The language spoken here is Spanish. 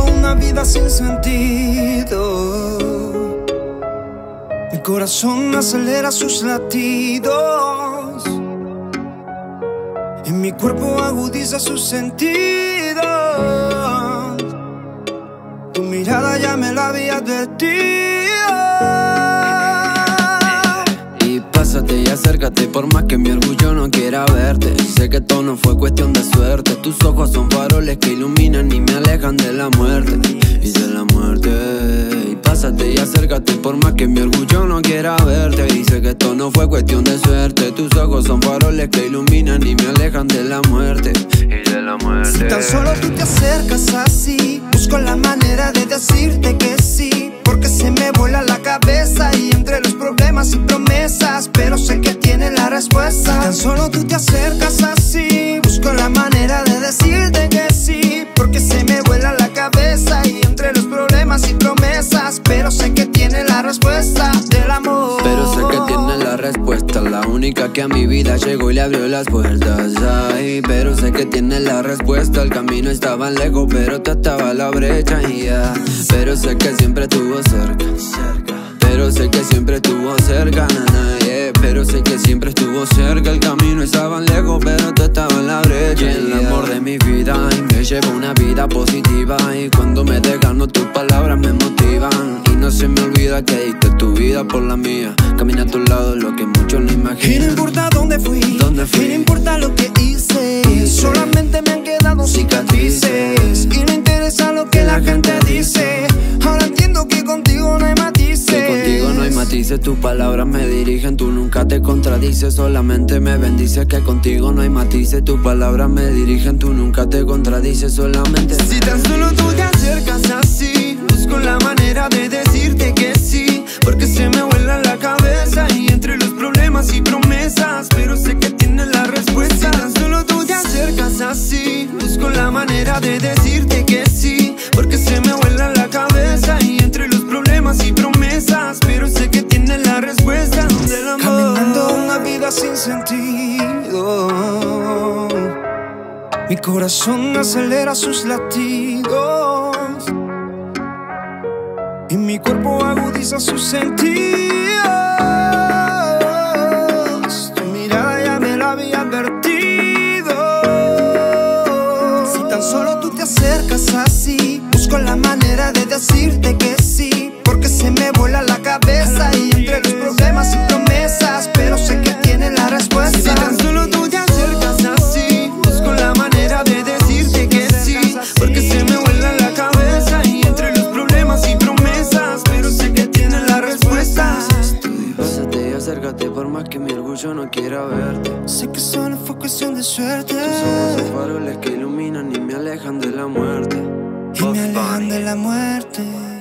una vida sin sentido. Mi corazón acelera sus latidos y mi cuerpo agudiza sus sentidos. Tu mirada ya me la había advertido. Y pásate y acércate por más que mi orgullo no quiera verte. Sé que esto no fue cuestión de suerte. Tus ojos son faroles que iluminan y me alejan de la muerte. Y de la muerte. Y pásate y acércate por más que mi orgullo no quiera verte. Y sé que esto no fue cuestión de suerte. Tus ojos son faroles que iluminan y me alejan de la muerte. Y de la muerte. Si tan solo tú te acercas así, busco la manera de decirte que sí, porque se me vuela la cabeza y entre los problemas y promesas, pero sé que tiene la respuesta. Si tan solo tú te acercas así, busco la manera de decirte que sí, porque se me vuela la cabeza y entre los problemas y promesas, pero sé que tiene la respuesta del amor. Pero sé que tiene la respuesta, la única que a mi vida llegó y le abrió las puertas. Ay, pero sé que tiene la respuesta. El camino estaba lejos, pero te estaba la brecha. Yeah. Pero sé que siempre estuvo cerca. Pero sé que siempre estuvo cerca, nana, yeah. Pero sé que siempre estuvo cerca. El camino estaba lejos, pero tú estabas en la brecha. Y el amor de mi vida y me lleva una vida positiva. Y cuando me desgano tus palabras me motivan. Y no se me olvida que diste tu vida por la mía. Camina a tu lado lo que muchos no imaginan. Y no importa dónde fui, y no importa lo que hice, solamente me han quedado cicatrices. Y no interesa lo que la gente dice. Ahora entiendo que contigo no hay matices. Que contigo no hay matices, tus palabras me dirigen, tú nunca te contradices, solamente me bendices. Que contigo no hay matices, tus palabras me dirigen, tú nunca te contradices, solamente. Si tan solo tú te acercas así, busco la manera de decirte que sí, porque se me vuela la cabeza y entre los problemas y promesas, pero sé que tienes la respuesta. Si tan solo tú te acercas así, busco la manera de decirte que sí, porque se me vuela la cabeza y entre los problemas y promesas, pero sé que tienes la respuesta del amor. Caminando una vida sin sentido, mi corazón acelera sus latidos y mi cuerpo agudiza sus sentidos. Tu mirada ya me la había advertido. Si tan solo tú te acercas así, busco la manera de decirte que sí, porque se me vuela la cabeza y entre los problemas y promesas, pero sé que tiene la respuesta. Si tan solo tú te acercas así, busco la manera de decirte que sí, porque se me vuela la cabeza y entre los problemas y promesas, pero sé que tiene la respuesta. Pásate y acércate por más que mi orgullo no quiera verte. Sé que solo fue cuestión de suerte. Tus ojos son faroles que iluminan y me alejan de la muerte. Y me alejan de la muerte.